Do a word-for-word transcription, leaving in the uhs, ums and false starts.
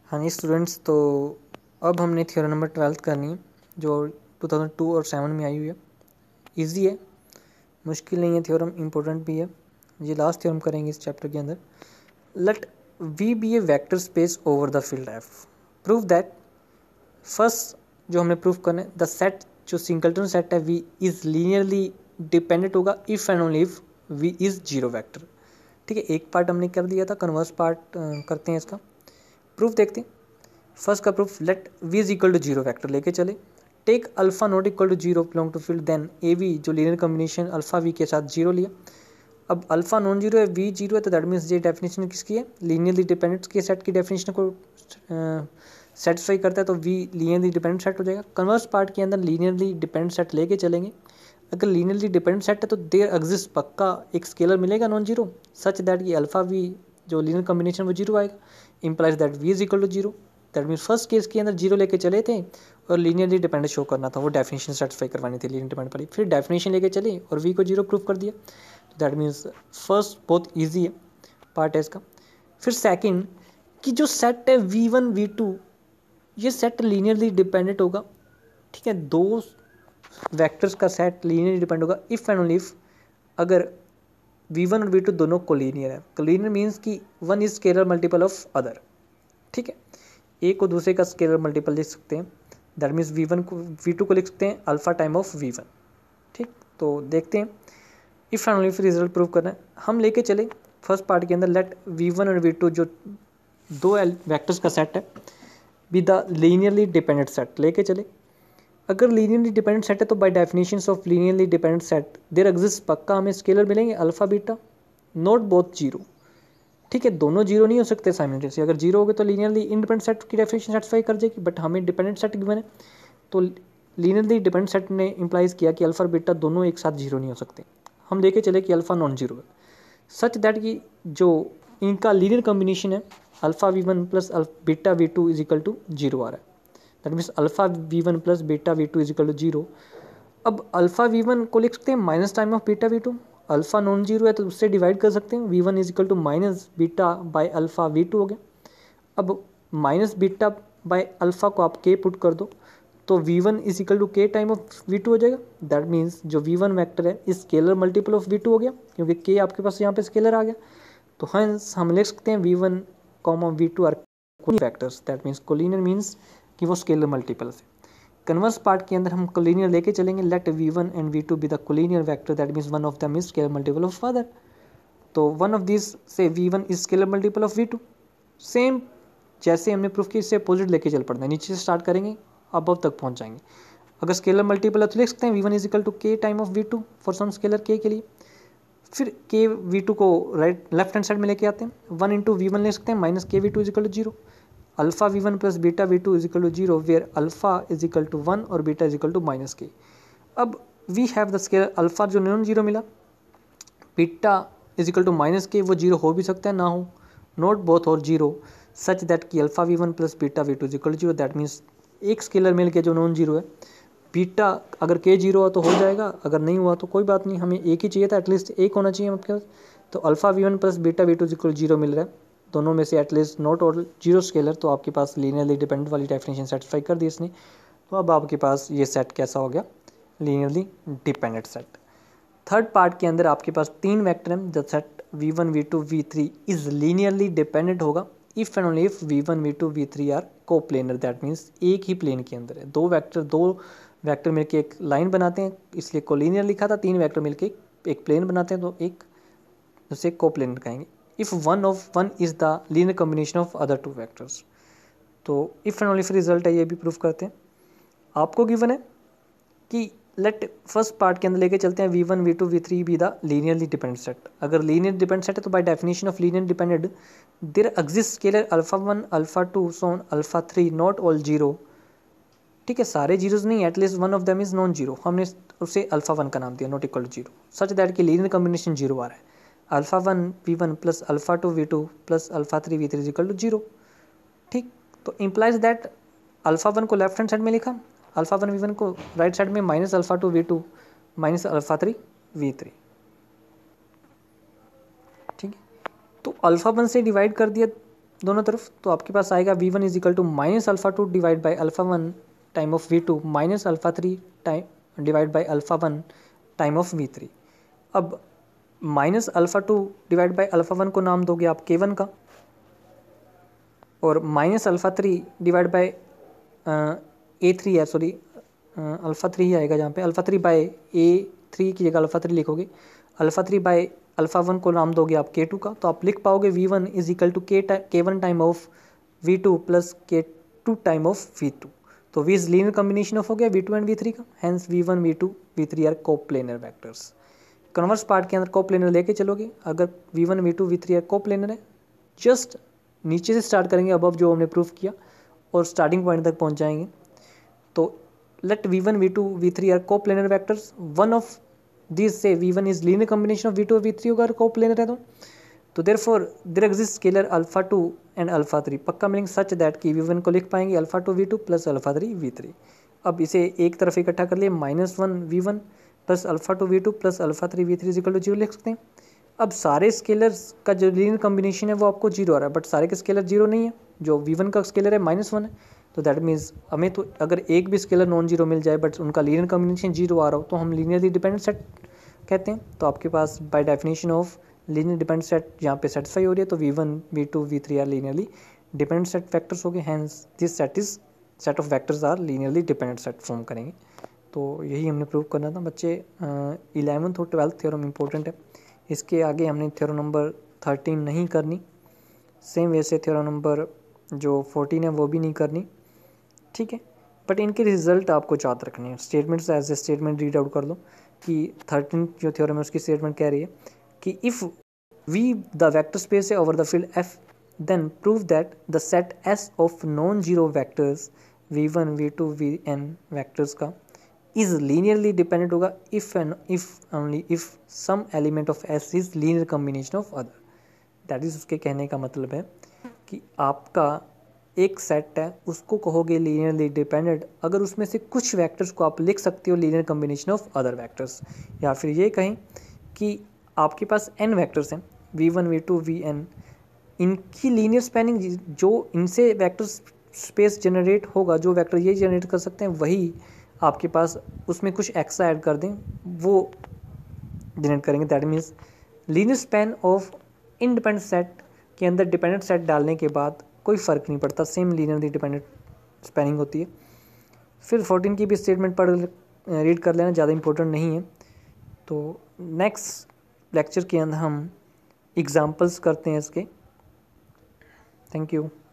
हाँ जी स्टूडेंट्स, तो अब हमने थ्योरम नंबर ट्वेल्थ करनी है जो टू थाउजेंड टू और सेवन में आई हुई है। इजी है, मुश्किल नहीं है, थ्योरम इम्पोर्टेंट भी है। ये लास्ट थ्योरम करेंगे इस चैप्टर के अंदर। Let V be a vector space over the field F, prove that. First जो हमें प्रूव करना है, द सेट जो सिंगलटन सेट है वी इज लीनियरली डिपेंडेंट होगा if and only if V is zero vector. ठीक है, एक पार्ट हमने कर दिया था, कन्वर्स पार्ट करते हैं इसका। प्रूफ देखते हैं। फर्स्ट का proof, let V is equal to zero vector लेके चले। Take alpha not equal to zero belong to field, then a V जो लीनियर कॉम्बिनेशन अल्फा वी के साथ जीरो लिया। अब अल्फा नॉन जीरो है, वी जीरो है, तो दैट मीन्स ये डेफिनेशन किसकी है? लीनियरली डिपेंडेंट के सेट की डेफिनेशन को सेटिस्फाई करता है, तो वी लीनियरली डिपेंडेंट सेट हो जाएगा। कन्वर्स पार्ट के अंदर लीनियरली डिपेंडेंट सेट लेके चलेंगे। अगर लीनियरली डिपेंडेंट सेट है तो देयर एग्जिस्ट पक्का एक स्केलर मिलेगा नॉन जीरो, सच दैट ये अल्फा वी जो लीनियर कॉम्बिनेशन वो जीरो आएगा। Implies that V is equal to zero. That mean first case के अंदर जीरो लेके चले थे और लीनियरली डिपेंडेंट शो करना था, वो डेफिनेशन सेटिस्फाई करवानी थी लीनियर डिपेंडेंट वाली। फिर डेफिनेशन लेके चले और वी को जीरो प्रूव कर दिया। दैट मीन्स फर्स्ट बहुत ईजी है पार्ट है इसका। फिर सेकेंड कि जो सेट है वी वन वी टू, ये सेट लीनियरली डिपेंडेंट होगा। ठीक है, दो वेक्टर्स का सेट लीनियरली डिपेंड होगा इफ एंड ओनली इफ अगर वी वन और वी टू दोनों कोलिनियर है। कोलिनियर मीन्स कि one is scalar multiple of other. ठीक है, एक को दूसरे का स्केलर मल्टीपल लिख सकते हैं। दैट मीन्स वी वन को वी टू को लिख सकते हैं alpha time of V one. ठीक, तो देखते हैं if and only if result prove करना है। हम लेके चले फर्स्ट पार्ट के अंदर, लेट वी वन और वी टू जो दो वेक्टर्स का सेट है be the linearly dependent set लेके चले। अगर लीनियरली डिपेंडेंट सेट है तो by definitions of linearly dependent set there exist पक्का हमें स्केलर मिलेंगे alpha beta, not both zero. ठीक है, दोनों जीरो नहीं हो सकते साइमल्टेनियसली। अगर जीरो हो गए तो लीनियरली इंडिपेंडेंट सेट की डेफिनेशन सेटिस्फाई कर जाएगी, बट हमें डिपेंडेंट सेट गिवन है तो लीनियरली डिपेंडेंट सेट ने इंप्लाइज किया कि अल्फा बीटा दोनों एक साथ जीरो नहीं हो सकते। हम लेके चले कि अल्फा नॉन जीरो है, सच दैट कि जो इनका लीनियर कॉम्बिनेशन है alpha V one plus beta V two is equal to zero आ रहा है। That means alpha V one plus beta V two is equal to zero. अब अल्फा वी वन को लिख सकते हैं minus time of beta V two. Alpha non zero है तो उससे डिवाइड कर सकते हैं, we one is equal to minus beta by alpha V two हो गया। अब माइनस बीटा बाई अल्फा को आप के पुट कर दो तो we one is equal to K time of we two हो जाएगा। दैट मीन्स जो वी वन वैक्टर है is scalar multiple of we two हो गया, क्योंकि के आपके पास यहाँ पे स्केलर आ गया। तो हंस हम लिख सकते हैं we one comma V two are vectors. That means collinear means कि वो स्केलर मल्टीपल है। कन्वर्स पार्ट के अंदर हम कोलिनियर लेके चलेंगे, let we one and V two be the collinear vector, that means one of them is scalar multiple of other. तो one of this say we one is scalar multiple of we two. Same जैसे हमने proof किया इससे opposite लेके चल पड़ना है, नीचे से स्टार्ट करेंगे अबव तक पहुंच जाएंगे। अगर स्केलर मल्टीपल है तो लिख सकते हैं we one is equal to K time of we two for some scalar K के लिए। फिर के वी टू को राइट लेफ्ट हैंड साइड में लेके आते हैं, वन इंटू वी वन ले सकते हैं minus K V two is equal to zero. Alpha V one plus beta V two is equal to zero, where alpha is equal to one और beta is equal to minus K. अब we have the scalar alpha जो non zero मिला, beta is equal to minus K, वो zero हो भी सकता है ना हो, not both are zero, such that कि alpha V one plus beta V two is equal to zero. That means एक स्केलर मिल के जो नॉन जीरो है, बीटा अगर के जीरो हुआ तो हो जाएगा, अगर नहीं हुआ तो कोई बात नहीं, हमें एक ही चाहिए था, एटलीस्ट एक होना चाहिए आपके पास। तो alpha V one plus beta V two is equal to zero मिल रहा है, दोनों में से at least not are zero scalar, तो आपके पास लीनियरली डिपेंडेंट वाली डेफिनेशन सेटिस्फाई कर दी इसने। तो अब आपके पास ये सेट कैसा हो गया? Linearly dependent set. Third part के अंदर आपके पास तीन वेक्टर हैं, the set V one we two we three is linearly dependent होगा if and only if V one we two we three are coplanar. That means एक ही plane के अंदर है, दो वेक्टर दो वेक्टर मिलके एक लाइन बनाते हैं, इसलिए कोलिनियर लिखा था। तीन वेक्टर मिलके एक प्लेन बनाते हैं तो एक उसे को प्लेनर कहेंगे। If one of one is the linear combination of other two vectors. तो if and only if result है, ये भी प्रूफ करते हैं। आपको गिवन है कि लेट फर्स्ट पार्ट के अंदर लेके चलते हैं we one we two we three be the linearly dependent set. अगर लीनियर डिपेंडेंट सेट है तो by definition of linear dependent there exist scalar alpha one alpha two so on alpha three not all zero. ठीक है, सारे zeros नहीं, at least one of them is non zero, हमने उसे alpha one का नाम दिया, not equal to zero, such that कि लीनियर कॉम्बिनेशन जीरो आ रहा है। Alpha one V one plus alpha two we two plus alpha three we three is equal to zero. ठीक, तो इम्प्लाइज दैट अल्फा वन को left hand side में लिखा, alpha one V one को right side में minus alpha two we two minus alpha three we three. ठीक है, तो अल्फा वन से डिवाइड कर दिया दोनों तरफ, तो आपके पास आएगा V one is equal to minus alpha two divide by alpha one time of we two minus alpha three time divide by alpha one time of V three. अब minus alpha two divide by alpha one को नाम दोगे आप K one का, और minus alpha three divide by A three है, sorry alpha three ही आएगा जहाँ पे, alpha three by A three की जगह अल्फा थ्री लिखोगे, alpha three by alpha one को नाम दोगे आप के टू का, तो आप लिख पाओगे v one is equal to k k one time of we two plus k two time of we two. तो v is linear combination of हो गया v two and v three का, hence v one we two we three are coplanar vectors. Converse part के अंदर coplanar लेके चलोगे, अगर we one we two we three are coplanar है, just नीचे से स्टार्ट करेंगे अबव जो हमने प्रूफ किया और स्टार्टिंग पॉइंट तक पहुंच जाएंगे। तो let we one we two we three are coplanar vectors, one of this say we one is linear combination of we two we three अगर कोप्लेनर है तो तो therefore there exist scalar alpha two and alpha three, पक्का meaning such that कि v one को लिख पाएंगे alpha two we two plus alpha three we three. अब इसे एक तरफ इकट्ठा कर लिए, minus one V one plus alpha two we two plus alpha three we three is equal to zero लिख सकते हैं। अब सारे स्केलर्स का जो लीनियर कॉम्बिनेशन है वो आपको जीरो आ रहा है, बट सारे के स्केलर जीरो नहीं है, जो वी वन का स्केलर है माइनस वन है, तो दैट मीन्स हमें तो अगर एक भी स्केलर नॉन जीरो मिल जाए बट उनका लीनियर कॉम्बिनेशन जीरो आ रहा हो तो हम लीनियरली डिपेंडेंट सेट कहते हैं। तो आपके पास by definition of linear dependent set यहाँ पे सेटिस्फाई हो रही है, तो we one we two we three are linearly dependent set factors हो गए, hence this set is set of vectors are linearly dependent set form करेंगे। तो यही हमने प्रूव करना था बच्चे। इलेवंथ और ट्वेल्थ थ्योरम इंपॉर्टेंट है, इसके आगे हमने थ्योरम नंबर थर्टीन नहीं करनी, सेम वैसे थ्योरम नंबर जो फोर्टीन है वो भी नहीं करनी, ठीक है, बट इनके रिजल्ट आपको याद रखने हैं। Statements as a statement read out कर लो कि थर्टीन जो थ्योरम है उसकी स्टेटमेंट कह रही है कि if V the vector space है over the field F, then prove that the set S of non zero vectors v one we two v n vectors का इज लीनियरली डिपेंडेंट होगा if and if only if some element of S is linear combination of other. That is उसके कहने का मतलब है कि आपका एक सेट है उसको कहोगे लीनियरली डिपेंडेंट अगर उसमें से कुछ वेक्टर्स को आप लिख सकते हो linear combination of other vectors, या फिर ये कहें कि आपके पास एन वेक्टर्स हैं we one we two v n, इनकी लीनियर स्पैनिंग जो इनसे वेक्टर स्पेस जनरेट होगा, जो वेक्टर ये जनरेट कर सकते हैं वही आपके पास उसमें कुछ एक्स्ट्रा ऐड कर दें वो जनरेट करेंगे। That means linear span of independent set के अंदर डिपेंडेंट सेट डालने के बाद कोई फ़र्क नहीं पड़ता, सेम लीनियरली डिपेंडेंट स्पैनिंग होती है। फिर फोर्टीन की भी स्टेटमेंट पढ़ रीड कर लेना, ज़्यादा इंपॉर्टेंट नहीं है। तो नेक्स्ट लेक्चर के अंदर हम एग्जांपल्स करते हैं इसके। Thank you.